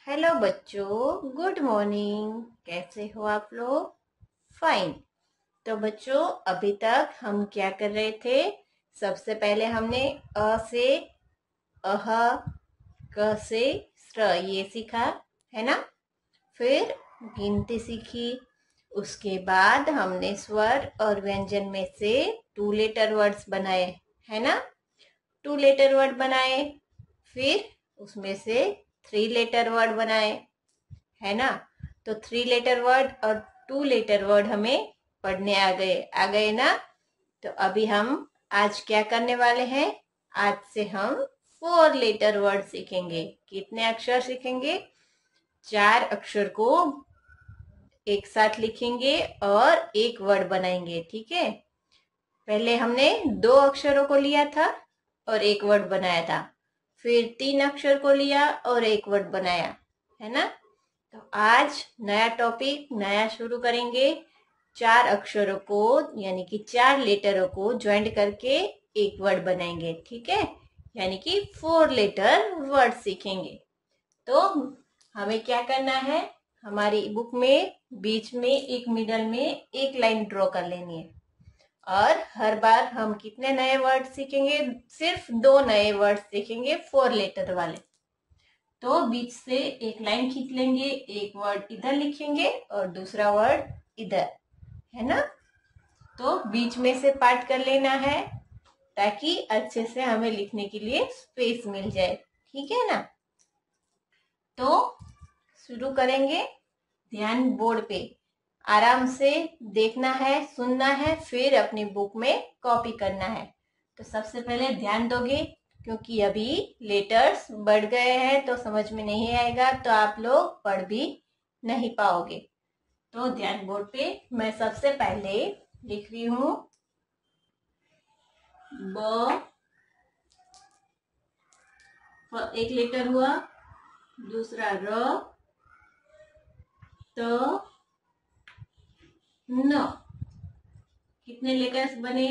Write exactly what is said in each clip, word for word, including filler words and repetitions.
Hello बच्चों, good morning. कैसे हो आप लोग? फाइन। तो बच्चों, अभी तक हम क्या कर रहे थे? सबसे पहले हमने अ से अह, क से स्र ये सीखा, है ना। फिर गिनती सीखी। उसके बाद हमने स्वर और व्यंजन में से टू लेटर वर्ड्स बनाए, है ना। टू लेटर वर्ड बनाए, फिर उसमें से थ्री लेटर वर्ड बनाए, है ना। तो थ्री लेटर वर्ड और टू लेटर वर्ड हमें पढ़ने आ गए आ गए ना। तो अभी हम आज क्या करने वाले हैं? आज से हम फोर लेटर वर्ड सीखेंगे। कितने अक्षर सीखेंगे? चार अक्षर को एक साथ लिखेंगे और एक वर्ड बनाएंगे, ठीक है। पहले हमने दो अक्षरों को लिया था और एक वर्ड बनाया था। फिर तीन अक्षर को लिया और एक वर्ड बनाया, है ना। तो आज नया टॉपिक नया शुरू करेंगे। चार अक्षरों को यानी कि चार लेटरों को ज्वाइंट करके एक वर्ड बनाएंगे, ठीक है। यानी कि फोर लेटर वर्ड सीखेंगे। तो हमें क्या करना है? हमारी बुक में बीच में एक मिडल में एक लाइन ड्रॉ कर लेनी है। और हर बार हम कितने नए वर्ड सीखेंगे? सिर्फ दो नए वर्ड सीखेंगे, फोर लेटर वाले। तो बीच से एक लाइन खींच लेंगे, एक वर्ड इधर लिखेंगे और दूसरा वर्ड इधर, है ना। तो बीच में से पार्ट कर लेना है ताकि अच्छे से हमें लिखने के लिए स्पेस मिल जाए, ठीक है ना। तो शुरू करेंगे। ध्यान बोर्ड पे आराम से देखना है, सुनना है, फिर अपनी बुक में कॉपी करना है। तो सबसे पहले ध्यान दोगे, क्योंकि अभी लेटर्स बढ़ गए हैं तो समझ में नहीं आएगा, तो आप लोग पढ़ भी नहीं पाओगे। तो ध्यान बोर्ड पे मैं सबसे पहले लिख रही हूं ब, एक लेटर हुआ, दूसरा र, त, न। कितने लेटर्स बने?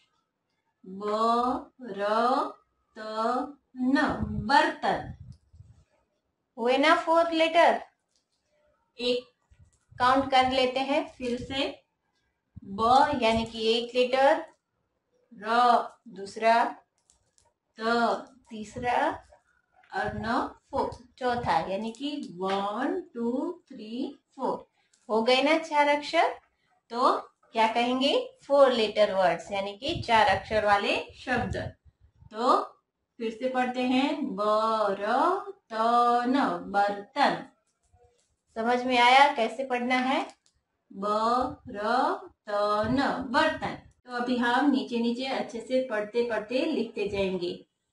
ब, र, त, न। बर्तन हुए ना फोर लेटर। एक काउंट कर लेते हैं फिर से। ब यानी कि एक लेटर, र दूसरा, त तीसरा और न फोर्थ चौथा, यानी कि वन टू थ्री फोर। हो गए ना चार अक्षर। तो क्या कहेंगे? फोर लेटर वर्ड्स, यानी कि चार अक्षर वाले शब्द। तो फिर से पढ़ते हैं ब र त न, बर्तन। समझ में आया कैसे पढ़ना है? ब र त न, बर्तन। तो अभी हम नीचे नीचे अच्छे से पढ़ते पढ़ते लिखते जाएंगे।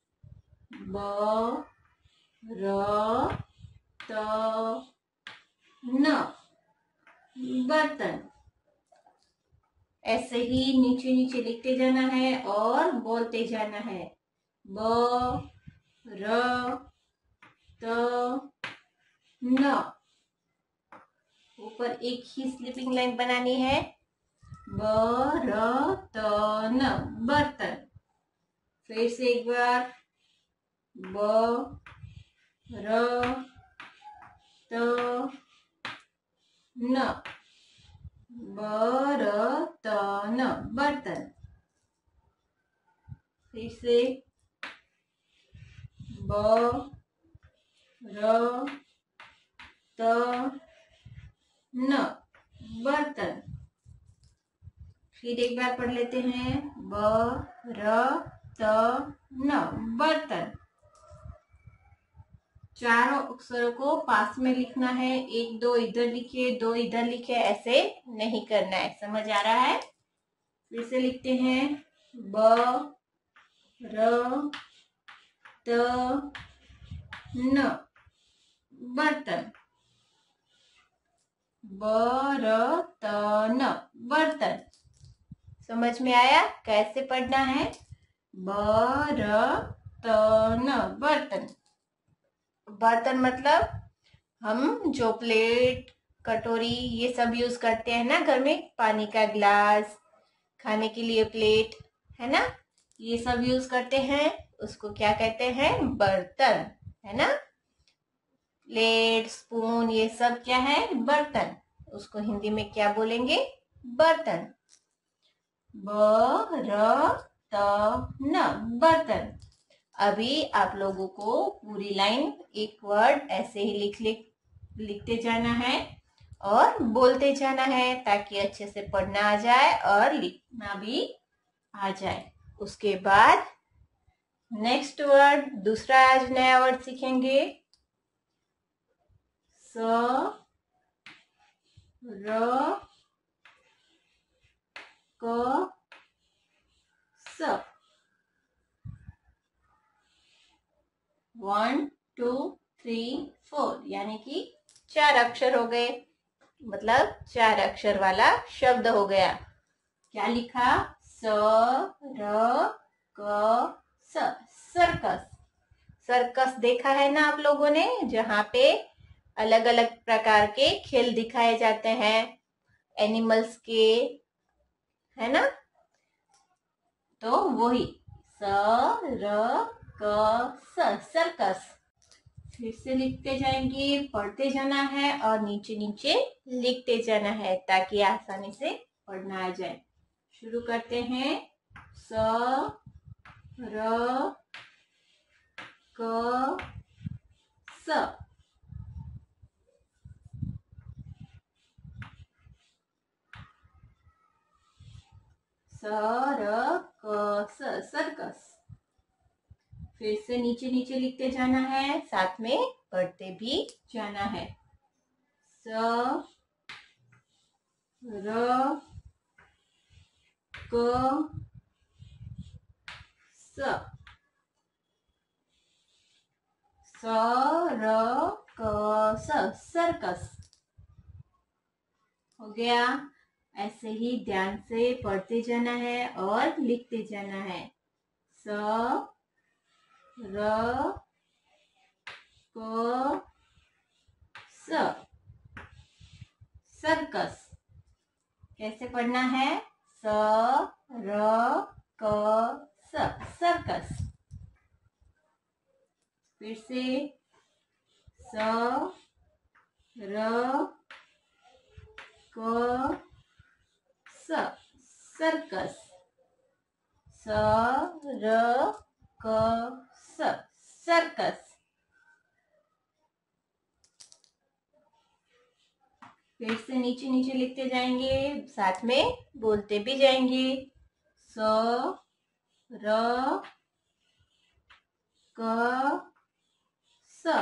ब र त न, बर्तन। ऐसे ही नीचे नीचे लिखते जाना है और बोलते जाना है। ब र त न। ऊपर एक ही स्लीपिंग लाइन बनानी है। ब र त न, बर्तन। फिर से एक बार। ब र त न, ब र त न, बर्तन। फिर से ब र त न, बर्तन। फिर एक बार पढ़ लेते हैं। ब र त न, बर्तन। चारों अक्षरों को पास में लिखना है। एक दो इधर लिखे, दो इधर लिखे, ऐसे नहीं करना है। समझ आ रहा है? फिर से लिखते हैं। ब र त न, बर्तन। ब र त न, बर्तन। समझ में आया कैसे पढ़ना है? ब र त न, बर्तन। बर्तन मतलब हम जो प्लेट, कटोरी ये सब यूज करते हैं ना घर में, पानी का गिलास, खाने के लिए प्लेट, है ना, ये सब यूज करते हैं, उसको क्या कहते हैं? बर्तन, है ना। प्लेट, स्पून, ये सब क्या है? बर्तन। उसको हिंदी में क्या बोलेंगे? बर्तन। ब र त न, बर्तन। अभी आप लोगों को पूरी लाइन एक वर्ड ऐसे ही लिख लिख लिखते जाना है और बोलते जाना है ताकि अच्छे से पढ़ना आ जाए और लिखना भी आ जाए। उसके बाद नेक्स्ट वर्ड, दूसरा आज नया वर्ड सीखेंगे। स र क स। वन टू थ्री फोर, यानी कि चार अक्षर हो गए, मतलब चार अक्षर वाला शब्द हो गया। क्या लिखा? स र क स, सर्कस। सर्कस देखा है ना आप लोगों ने, जहाँ पे अलग अलग प्रकार के खेल दिखाए जाते हैं एनिमल्स के, है ना? तो वही स र क स, सर्कस। फिर से लिखते जाएंगे, पढ़ते जाना है और नीचे नीचे लिखते जाना है ताकि आसानी से पढ़ना आ जाए। शुरू करते हैं। स र क स, स र क स, सर्कस। फिर से नीचे नीचे लिखते जाना है, साथ में पढ़ते भी जाना है। स र क स, स र क स, सर्कस। हो गया। ऐसे ही ध्यान से पढ़ते जाना है और लिखते जाना है। स र क स, सर्कस। कैसे पढ़ना है? स र क स, सर्कस। फिर से स र क स, सर्कस। स र क स, सर्कस। फिर से नीचे नीचे लिखते जाएंगे, साथ में बोलते भी जाएंगे। स र क स,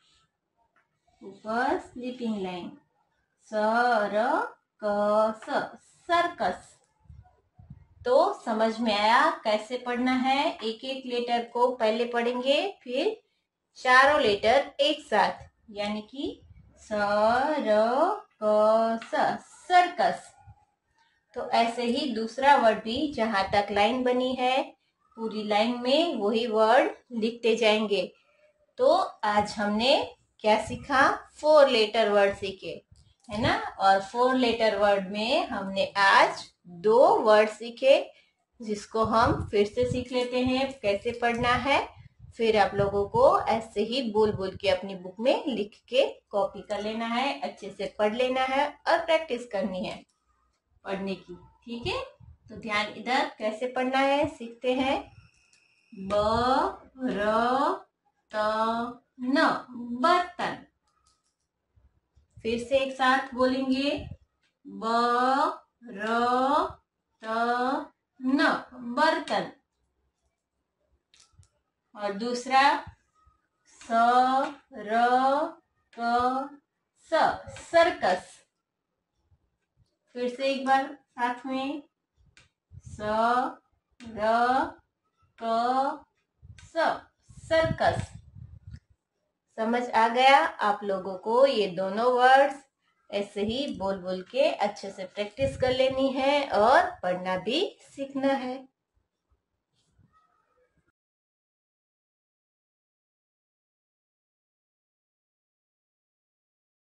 ऊपर स्लीपिंग लाइन। स र क स, सर्कस। तो समझ में आया कैसे पढ़ना है? एक एक लेटर को पहले पढ़ेंगे, फिर चारों लेटर एक साथ, यानी कि स र क स, सर्कस। तो ऐसे ही दूसरा वर्ड भी जहां तक लाइन बनी है पूरी लाइन में वही वर्ड लिखते जाएंगे। तो आज हमने क्या सीखा? फोर लेटर वर्ड सीखे, है ना? और फोर लेटर वर्ड में हमने आज दो वर्ड सीखे, जिसको हम फिर से सीख लेते हैं कैसे पढ़ना है। फिर आप लोगों को ऐसे ही बोल बोल के अपनी बुक में लिख के कॉपी कर लेना है, अच्छे से पढ़ लेना है और प्रैक्टिस करनी है पढ़ने की। ठीक है, तो ध्यान इधर कैसे पढ़ना है सीखते हैं। ब र त न, बर्तन। फिर से एक साथ बोलेंगे, ब र त न, बर्तन। और दूसरा स र क स, सर्कस। फिर से एक बार साथ में, स र क स, सर्कस। समझ आ गया आप लोगों को? ये दोनों वर्ड्स ऐसे ही बोल बोल के अच्छे से प्रैक्टिस कर लेनी है और पढ़ना भी सीखना है।